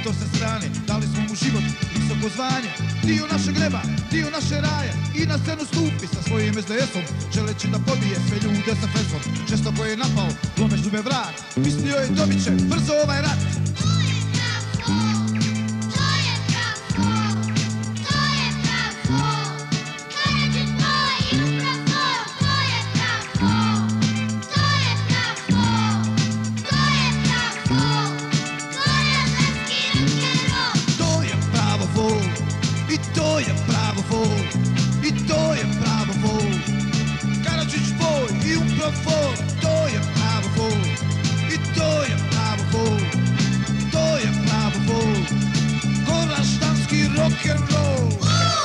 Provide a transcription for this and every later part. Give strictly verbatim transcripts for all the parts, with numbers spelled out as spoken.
mentor sa strane, dali smo mu život, visoko zvanje, dio našeg neba, dio naše raja, i na scenu stupi sa svojim es de esom, želeći da pobije sve ljude sa fesom. Često ko je napao, lomeš zube vrat, mislio je dobit će brzo ovaj rat. I to je pravo vol, i to je pravo vol. Karadžić boj i upravo, to je pravo vol. I to je pravo vol, to je pravo vol. Goraždanski rock'n'roll.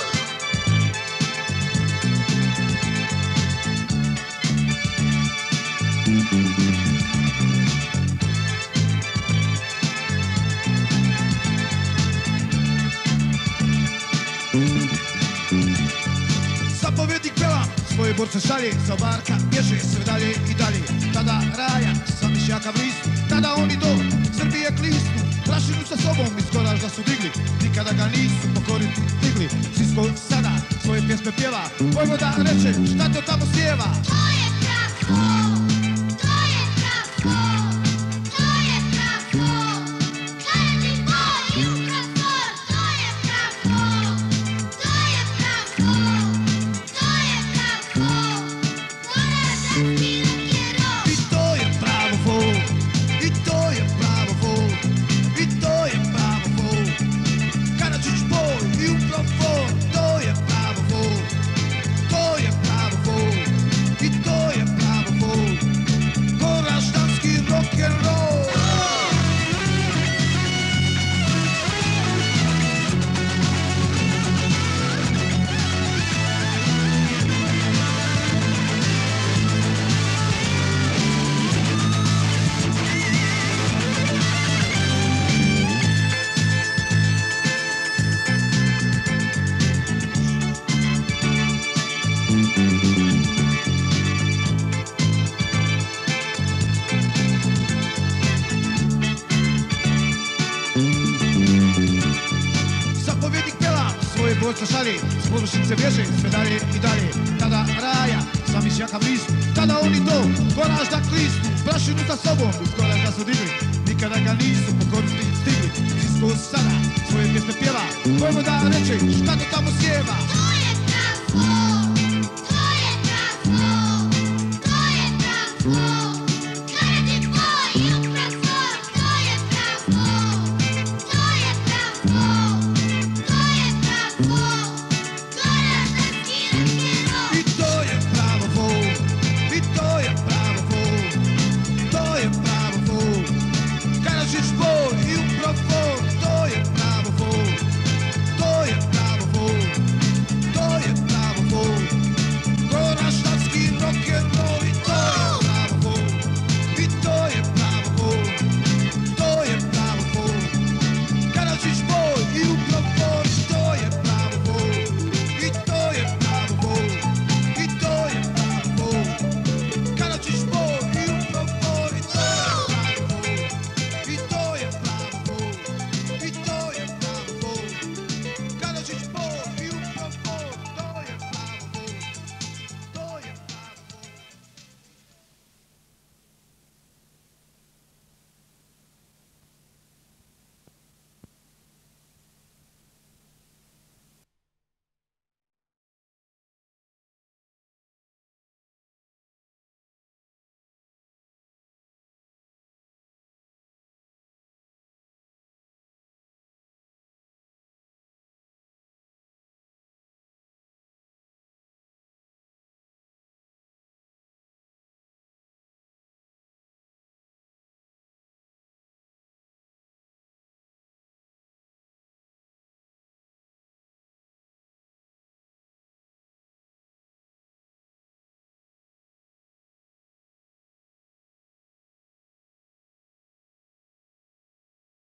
Zapovjednik peva, svoje borce šalje, sa barka bježe sve dalje i dalje. Tada raja, sami šjaka blistu, tada oni do Srbije klisnu. Prašinu sa sobom iz Goražda su digli, nikada ga nisu pokoriti stigli. Sisko sada svoje pjesme pjeva, Vojvoda reče šta to tamo sjeva. To je pravo, to je pravo, to je pravo. Karadžić boj i upravo, to je pravo, to je pravo. I to je pravo vol, i to je pravo vol, i to je pravo vol. Karadžić boj i upravo, to je pravo vol, to je pravo vol, i to je pravo vol. Goraždanski rock'n'roll. Zapovjednik peva, svoje borce šalje, s površnice bježe sve dalje i dalje. Tada raja, sami šjaka blistu, tada oni do Goražda klisnu. Prašinu sa sobom iz Goražda su digli, nikada ga nisu pokoriti stigli. Sisko sada svoje pjesme pjeva, Vojvoda reče šta to tamo sjeva. To je pravo.